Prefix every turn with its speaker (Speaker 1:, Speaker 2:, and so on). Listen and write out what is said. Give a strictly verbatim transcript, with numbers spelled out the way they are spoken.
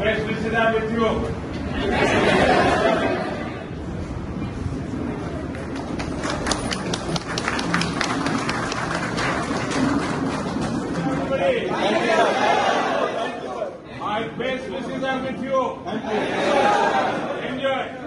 Speaker 1: best wishes are with you. Everybody, my best wishes are with you. Enjoy.